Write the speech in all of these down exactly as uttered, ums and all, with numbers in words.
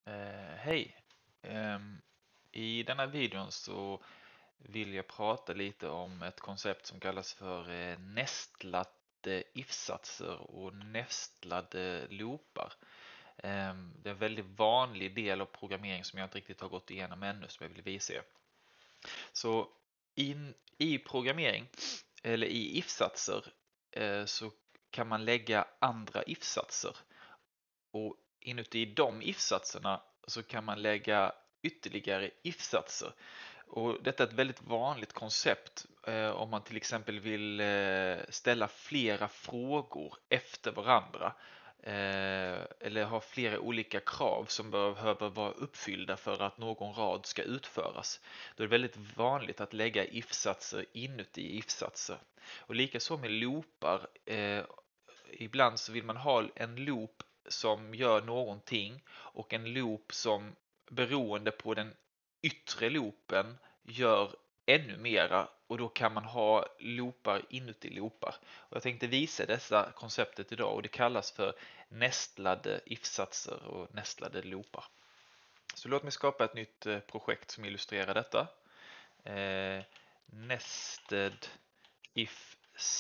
Eh, hej! Ehm, I denna videon så vill jag prata lite om ett koncept som kallas för eh, nästlade if-satser och nästlade loopar. Ehm, det är en väldigt vanlig del av programmering som jag inte riktigt har gått igenom ännu som jag vill visa er. Så in, i programmering eller i if-satser eh, så kan man lägga andra if-satser. Och inuti de if-satserna så kan man lägga ytterligare if-satser. Och detta är ett väldigt vanligt koncept eh, om man till exempel vill eh, ställa flera frågor efter varandra. Eh, eller ha flera olika krav som behöver vara uppfyllda för att någon rad ska utföras. Då är det väldigt vanligt att lägga if-satser inuti if-satser. Och likaså med loopar. Eh, ibland så vill man ha en loop som gör någonting och en loop som beroende på den yttre loopen gör ännu mera, och då kan man ha loopar inuti loopar. Och jag tänkte visa dessa konceptet idag och det kallas för nästlade if-satser och nästlade loopar. Så låt mig skapa ett nytt projekt som illustrerar detta. Eh, nested if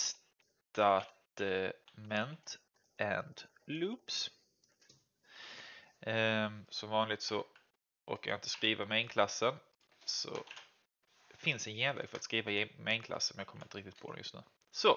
statement and loops. Ehm, som vanligt så orkar jag inte skriva main-klassen, så det finns en genväg för att skriva main-klassen, men jag kommer inte riktigt på den just nu. Så,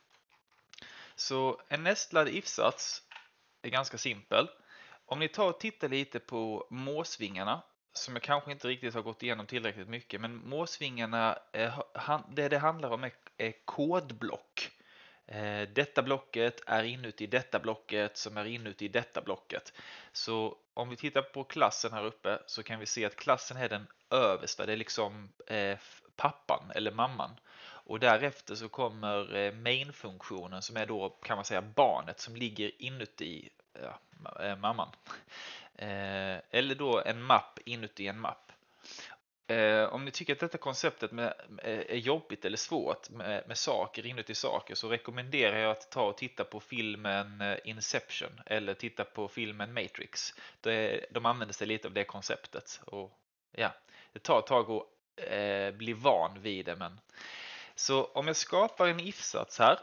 så en nästlad if-sats är ganska simpel. Om ni tar och tittar lite på måsvingarna, som jag kanske inte riktigt har gått igenom tillräckligt mycket, men måsvingarna, det det handlar om är kodblock. Detta blocket är inuti detta blocket som är inuti detta blocket. Så om vi tittar på klassen här uppe så kan vi se att klassen är den översta. Det är liksom eh, pappan eller mamman. Och därefter så kommer eh, main-funktionen som är då, kan man säga, barnet som ligger inuti ja, eh, mamman. Eh, eller då en mapp inuti en mapp. Eh, om ni tycker att detta konceptet med, med, är jobbigt eller svårt med, med saker inuti saker, så rekommenderar jag att ta och titta på filmen Inception eller titta på filmen Matrix. Det, de använder sig lite av det konceptet. Och, ja, det tar ett tag att eh, bli van vid det. Men... Så om jag skapar en if-sats här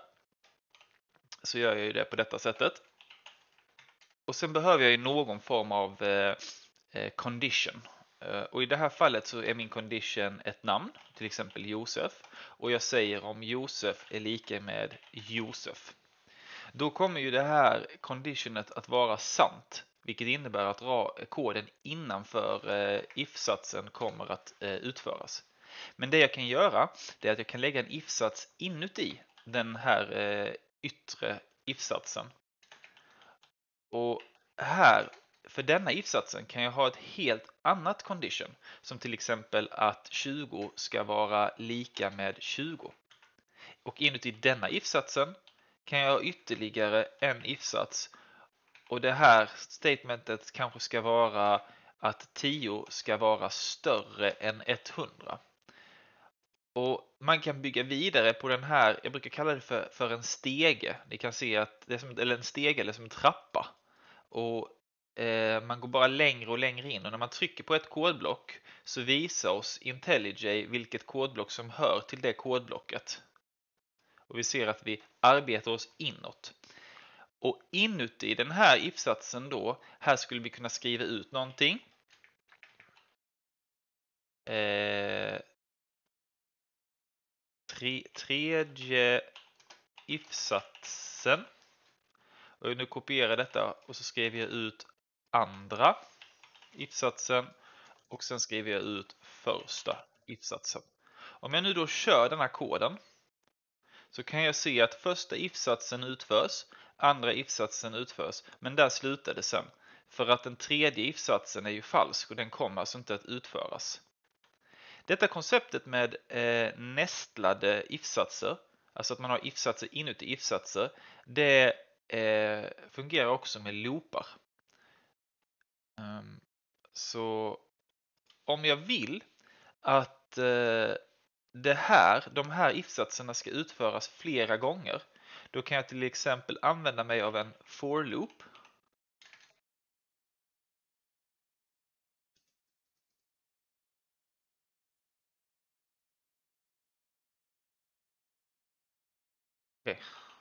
så gör jag ju det på detta sättet. Och sen behöver jag ju någon form av eh, condition. Och i det här fallet så är min condition ett namn, till exempel Josef. Och jag säger om Josef är lika med Josef. Då kommer ju det här conditionet att vara sant, vilket innebär att koden innanför if-satsen kommer att utföras. Men det jag kan göra, det är att jag kan lägga en if-sats inuti den här yttre if-satsen. Och här, för denna if-satsen kan jag ha ett helt annat condition, som till exempel att tjugo ska vara lika med tjugo. Och inuti denna if-satsen kan jag ha ytterligare en if-sats, och det här statementet kanske ska vara att tio ska vara större än etthundra. Och man kan bygga vidare på den här, jag brukar kalla det för, för en stege. Ni kan se att det är som, eller en stege eller som en trappa. Och eh, man går bara längre och längre in, och när man trycker på ett kodblock så visar oss IntelliJ vilket kodblock som hör till det kodblocket. Och vi ser att vi arbetar oss inåt. Och inuti den här if-satsen då, här skulle vi kunna skriva ut någonting. Eh, tre, tredje if-satsen. Och nu kopierar jag detta och så skriver jag ut andra if-satsen och sen skriver jag ut första if-satsen. Om jag nu då kör den här koden så kan jag se att första if-satsen utförs, andra if-satsen utförs, men där slutar det sen. För att den tredje if-satsen är ju falsk och den kommer alltså inte att utföras. Detta konceptet med eh, nästlade if-satser, alltså att man har if-satser inuti if-satser, det eh, fungerar också med loopar. Um, så om jag vill att eh, det här, de här if-satserna ska utföras flera gånger, då kan jag till exempel använda mig av en for loop. Okay.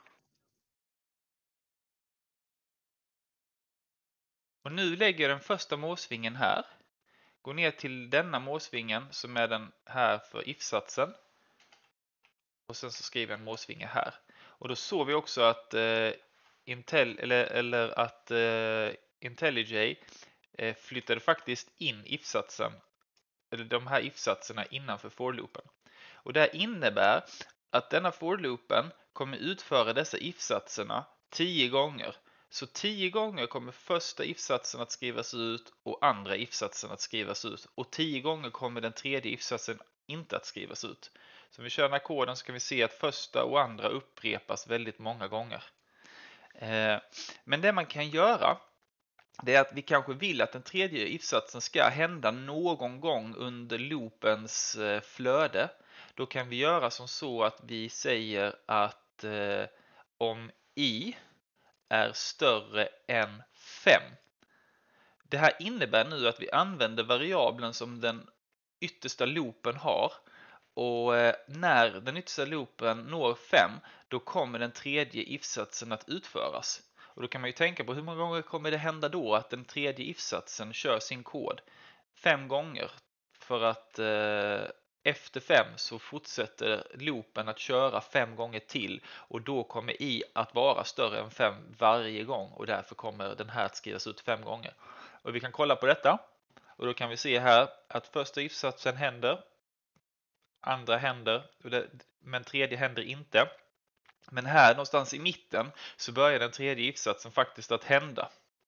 Och nu lägger jag den första målsvingen här. Går ner till denna målsvingen som är den här för if-satsen. Och sen så skriver jag en målsvinge här. Och då såg vi också att eh, Intel eller, eller att eh, IntelliJ eh, flyttade faktiskt in if-satsen, eller de här if-satserna innanför for-loopen. Och det här innebär att denna for-loopen kommer utföra dessa if-satserna tio gånger. Så tio gånger kommer första if-satsen att skrivas ut och andra if-satsen att skrivas ut. Och tio gånger kommer den tredje if-satsen inte att skrivas ut. Så om vi kör den här koden så kan vi se att första och andra upprepas väldigt många gånger. Men det man kan göra, det är att vi kanske vill att den tredje if-satsen ska hända någon gång under loopens flöde. Då kan vi göra som så att vi säger att eh, om i är större än fem. Det här innebär nu att vi använder variabeln som den yttersta loopen har. Och eh, när den yttersta loopen når fem, då kommer den tredje if-satsen att utföras. Och då kan man ju tänka på hur många gånger kommer det hända då att den tredje if-satsen kör sin kod? Fem gånger. För att eh, efter fem så fortsätter loopen att köra fem gånger till. Och då kommer i att vara större än fem varje gång. Och därför kommer den här att skrivas ut fem gånger. Och vi kan kolla på detta. Och då kan vi se här att första if-satsen händer. Andra händer, men tredje händer inte. Men här någonstans i mitten så börjar den tredje if-satsen faktiskt att hända.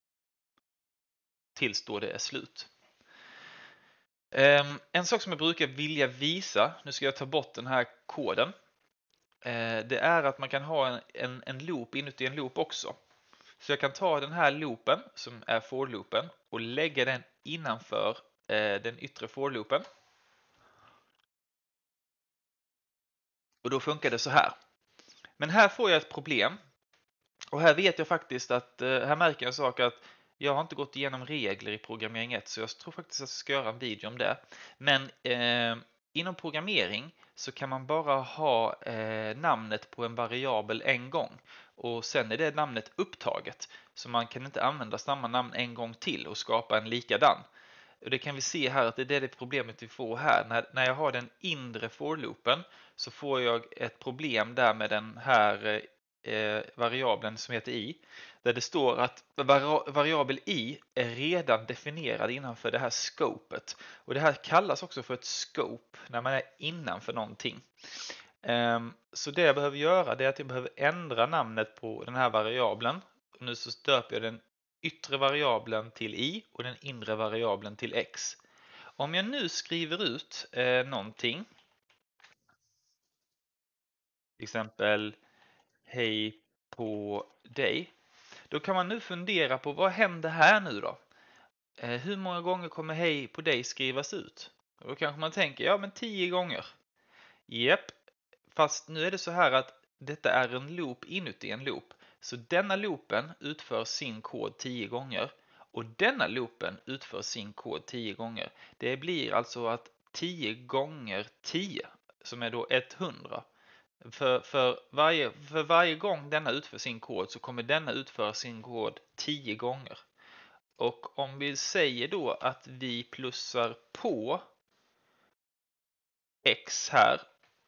Tills då det är slut. En sak som jag brukar vilja visa, nu ska jag ta bort den här koden. Det är att man kan ha en, en, en loop inuti en loop också. Så jag kan ta den här loopen som är for-loopen och lägga den innanför den yttre for-loopen. Och då funkar det så här. Men här får jag ett problem. Och här vet jag faktiskt att, här märker jag en sak att jag har inte gått igenom regler i programmering ett, så jag tror faktiskt att jag ska göra en video om det. Men eh, inom programmering så kan man bara ha eh, namnet på en variabel en gång. Och sen är det namnet upptaget. Så man kan inte använda samma namn en gång till och skapa en likadan. Och det kan vi se här att det är det problemet vi får här. När, när jag har den inre for-loopen så får jag ett problem där med den här eh, variabeln som heter i. Där det står att vari- variabel i är redan definierad innanför det här scopet. Och det här kallas också för ett scope när man är innanför någonting. Um, så det jag behöver göra det är att jag behöver ändra namnet på den här variabeln. Och nu så döper jag den yttre variabeln till i och den inre variabeln till x. Om jag nu skriver ut eh, någonting, till exempel hej på dig, då kan man nu fundera på vad händer här nu då? Eh, hur många gånger kommer hej på dig skrivas ut? Och då kanske man tänker, ja men tio gånger. Japp, fast nu är det så här att detta är en loop inuti en loop. Så denna loopen utför sin kod tio gånger och denna loopen utför sin kod tio gånger. Det blir alltså att tio gånger tio, som är då hundra. För, för, varje, för varje gång denna utför sin kod så kommer denna utföra sin kod tio gånger. Och om vi säger då att vi plussar på x här,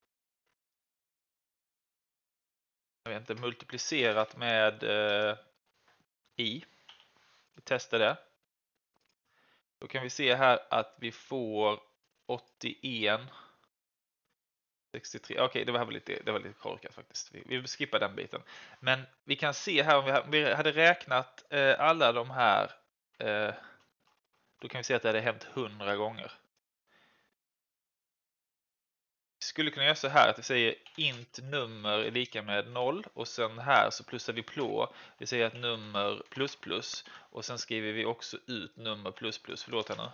jag vet inte, multiplicerat med eh, i. Vi testar det. Då kan vi se här att vi får åttioen. sextiotre. Okej, okay, det var lite, det var lite korkat faktiskt. Vi, vi skippar den biten. Men vi kan se här om vi, om vi hade räknat eh, alla de här. Eh, då kan vi se att det hade hänt hundra gånger. Vi skulle kunna göra så här att vi säger int nummer är lika med noll och sen här så plussar vi på. Vi säger att nummer plus plus och sen skriver vi också ut nummer plus plus. Förlåt här nu.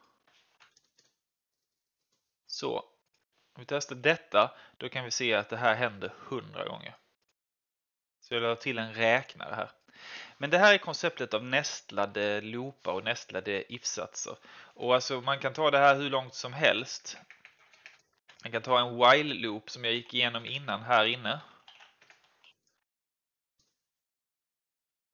Så, om vi testar detta, då kan vi se att det här händer hundra gånger. Så jag la till en räknare här. Men det här är konceptet av nästlade loopar och nästlade if-satser. Och alltså man kan ta det här hur långt som helst. Man kan ta en while loop som jag gick igenom innan här inne.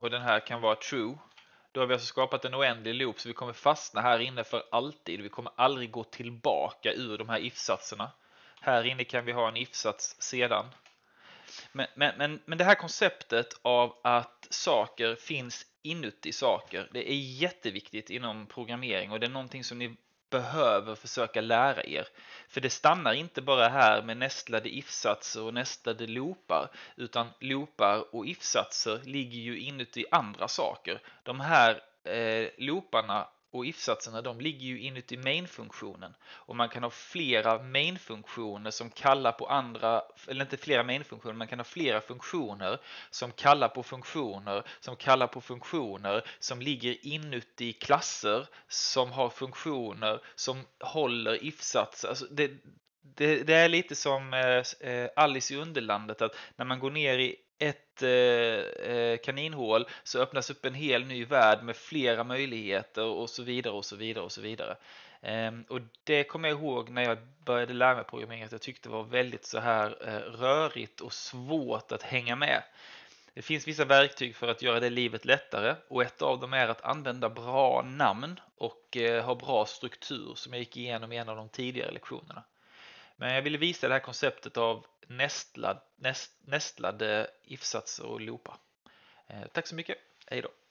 och den här kan vara true. Då har vi alltså skapat en oändlig loop, så vi kommer fastna här inne för alltid. Vi kommer aldrig gå tillbaka ur de här if-satserna. Här inne kan vi ha en if-sats sedan. Men, men, men, men det här konceptet av att saker finns inuti saker, det är jätteviktigt inom programmering, och det är någonting som ni behöver försöka lära er. För det stannar inte bara här med nästlade if-satser och nästlade loopar, utan loopar och if-satser ligger ju inuti andra saker. De här eh, looparna och if-satserna, de ligger ju inuti main-funktionen, och man kan ha flera main-funktioner som kallar på andra, eller inte flera main-funktioner, man kan ha flera funktioner som kallar på funktioner som kallar på funktioner som ligger inuti klasser som har funktioner som håller if-satser. Alltså det, det, det är lite som eh, Alice i Underlandet, att när man går ner i ett eh, kaninhål så öppnas upp en hel ny värld med flera möjligheter och så vidare och så vidare och så vidare. Ehm, och det kommer jag ihåg när jag började lära mig programmering, att jag tyckte det var väldigt så här eh, rörigt och svårt att hänga med. Det finns vissa verktyg för att göra det livet lättare, och ett av dem är att använda bra namn och eh, ha bra struktur, som jag gick igenom i en av de tidigare lektionerna. Men jag ville visa det här konceptet av nästlad, näst, nästlade if-satser och loopar. Eh, tack så mycket, hej då!